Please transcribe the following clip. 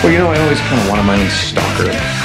Well, you know, I always kind of wanted my own stalker.